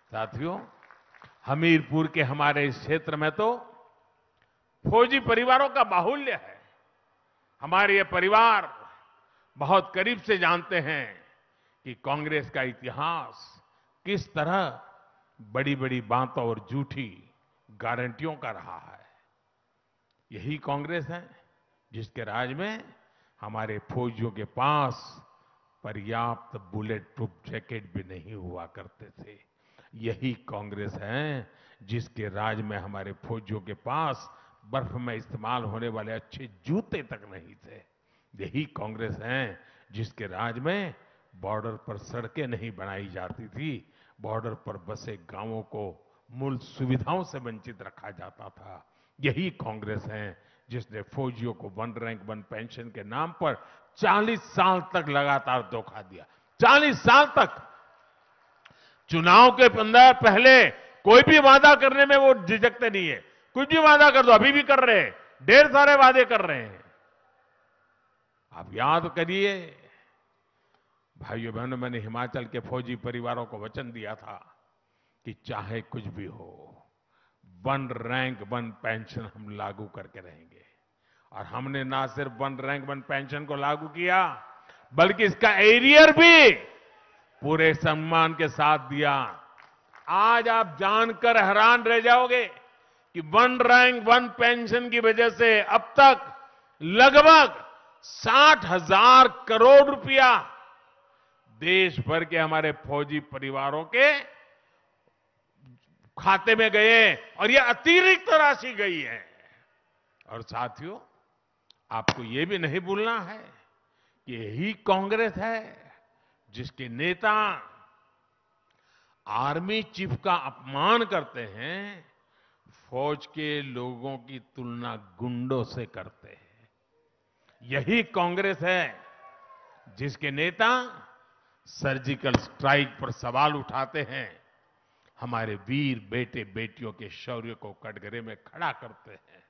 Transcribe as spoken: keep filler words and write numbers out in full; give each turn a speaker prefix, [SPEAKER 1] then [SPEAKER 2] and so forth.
[SPEAKER 1] साथियों, हमीरपुर के हमारे इस क्षेत्र में तो फौजी परिवारों का बाहुल्य है। हमारे ये परिवार बहुत करीब से जानते हैं कि कांग्रेस का इतिहास किस तरह बड़ी बड़ी बातों और झूठी गारंटियों का रहा है। यही कांग्रेस है जिसके राज में हमारे फौजियों के पास पर्याप्त बुलेट प्रूफ जैकेट भी नहीं हुआ करते थे। यही कांग्रेस है जिसके राज में हमारे फौजियों के पास बर्फ में इस्तेमाल होने वाले अच्छे जूते तक नहीं थे। यही कांग्रेस है जिसके राज में बॉर्डर पर सड़कें नहीं बनाई जाती थी, बॉर्डर पर बसे गांवों को मूल सुविधाओं से वंचित रखा जाता था। यही कांग्रेस है जिसने फौजियों को वन रैंक वन पेंशन के नाम पर चालीस साल तक लगातार धोखा दिया। चालीस साल तक चुनाव के अंदर पहले कोई भी वादा करने में वो झिझकते नहीं है। कुछ भी वादा कर दो, अभी भी कर रहे हैं, ढेर सारे वादे कर रहे हैं। आप याद करिए भाइयों बहनों, मैंने हिमाचल के फौजी परिवारों को वचन दिया था कि चाहे कुछ भी हो, वन रैंक वन पेंशन हम लागू करके रहेंगे। और हमने ना सिर्फ वन रैंक वन पेंशन को लागू किया, बल्कि इसका एरियर भी पूरे सम्मान के साथ दिया। आज आप जानकर हैरान रह जाओगे कि वन रैंक वन पेंशन की वजह से अब तक लगभग साठ हजार करोड़ रुपया देश भर के हमारे फौजी परिवारों के खाते में गए और यह अतिरिक्त राशि गई है। और साथियों, आपको यह भी नहीं भूलना है कि यही कांग्रेस है जिसके नेता आर्मी चीफ का अपमान करते हैं, फौज के लोगों की तुलना गुंडों से करते हैं। यही कांग्रेस है जिसके नेता सर्जिकल स्ट्राइक पर सवाल उठाते हैं, हमारे वीर बेटे बेटियों के शौर्य को कटघरे में खड़ा करते हैं।